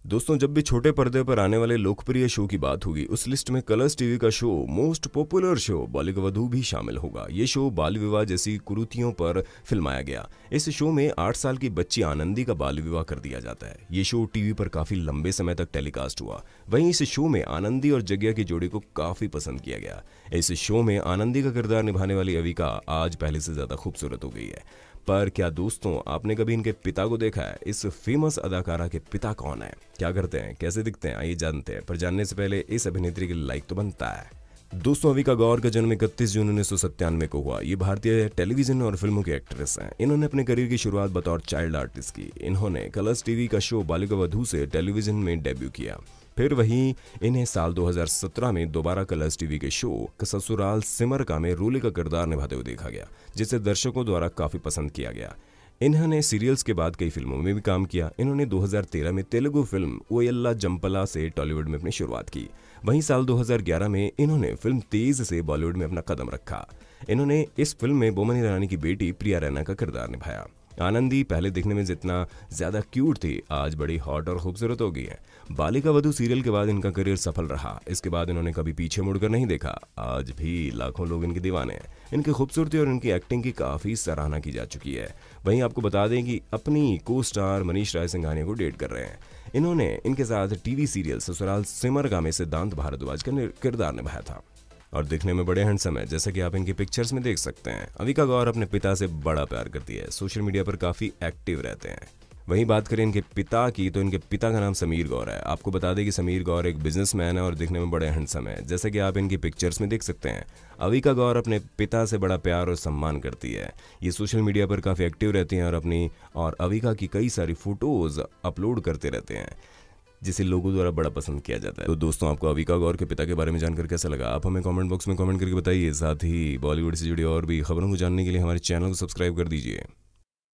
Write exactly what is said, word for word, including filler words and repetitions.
दोस्तों, जब भी छोटे पर्दे पर आने वाले लोकप्रिय शो की बात होगी, उस लिस्ट में कलर्स टीवी का show most popular show Balika Vadhu भी शामिल होगा। ये शो बाल विवाह जैसी कुरीतियों पर फिल्माया गया। इस शो में आठ साल की बच्ची आनंदी का बाल विवाह कर दिया जाता है। ये शो टीवी पर काफी लंबे समय तक टेलीकास्ट हुआ। वहीं इस शो में आनंदी और जग्या की जोड़ी को काफी पसंद किया गया। इस शो में आनंदी का किरदार निभाने वाली अविका आज पहले से ज्यादा खूबसूरत हो गई है। पर क्या दोस्तों, आपने कभी इनके पिता को देखा है? इस फेमस अदाकारा के पिता कौन है, क्या करते हैं, कैसे दिखते हैं, आइए जानते हैं। पर जानने से पहले इस अभिनेत्री के लाइक तो बनता है। दोस्तों, अविका गौर का जन्म इकतीस जून उन्नीस सौ सत्तानवे को हुआ। ये भारतीय टेलीविजन और फिल्मों की एक्ट्रेस हैं। इन्होंने अपने करियर की शुरुआत बतौर चाइल्ड आर्टिस्ट की। इन्होंने कलर्स टीवी का शो बालिका वधू से टेलीविजन में डेब्यू किया। फिर वहीं इन्हें साल दो हज़ार सत्रह में दोबारा कलर्स टीवी के शो ससुराल सिमर का में रोले का किरदार निभाते हुए देखा गया, जिसे दर्शकों द्वारा काफी पसंद किया गया। इन्होंने सीरियल्स के बाद कई फिल्मों में भी काम किया। इन्होंने दो हज़ार तेरह में तेलुगु फिल्म ओयल्ला जंपला से टॉलीवुड में अपनी शुरुआत की। वहीं साल दो हज़ार ग्यारह में इन्होंने फिल्म तेज से बॉलीवुड में अपना कदम रखा। इन्होंने इस फिल्म में बोमन ईरानी की बेटी प्रिया रैना का किरदार निभाया। आनंदी पहले दिखने में जितना ज्यादा क्यूट थी, आज बड़ी हॉट और खूबसूरत हो गई है। बालिका वधू सीरियल के बाद इनका करियर सफल रहा। इसके बाद इन्होंने कभी पीछे मुड़कर नहीं देखा। आज भी लाखों लोग इनके दीवाने हैं। इनकी खूबसूरती और इनकी एक्टिंग की काफी सराहना की जा चुकी है। वहीं आपको बता दें कि अपनी को स्टार मनीष राय सिंघानिया को डेट कर रहे हैं। इन्होंने इनके साथ टीवी सीरियल ससुराल सिमर में सिद्धांत भारद्वाज का किरदार निभाया था और दिखने में बड़े हैंडसम है, जैसा कि आप इनकी पिक्चर्स में देख सकते हैं। अविका गौर अपने पिता से बड़ा प्यार करती है, सोशल मीडिया पर काफी एक्टिव रहते हैं। वहीं बात करें इनके पिता की, तो इनके पिता का नाम समीर गौर है। आपको बता दें कि समीर गौर एक बिजनेसमैन है और दिखने में बड़े हैंडसम है, जैसा कि आप इनकी पिक्चर्स में देख सकते हैं। अविका गौर अपने पिता से बड़ा प्यार और सम्मान करती है। ये सोशल मीडिया पर काफी एक्टिव रहती हैं और अपनी और अविका की कई सारी फोटोज अपलोड करते रहते हैं, जिसे लोगों द्वारा बड़ा पसंद किया जाता है। तो दोस्तों, आपको अविका गौर के पिता के बारे में जानकर कैसा लगा, आप हमें कमेंट बॉक्स में कमेंट करके बताइए। साथ ही बॉलीवुड से जुड़ी और भी खबरों को जानने के लिए हमारे चैनल को सब्सक्राइब कर दीजिए।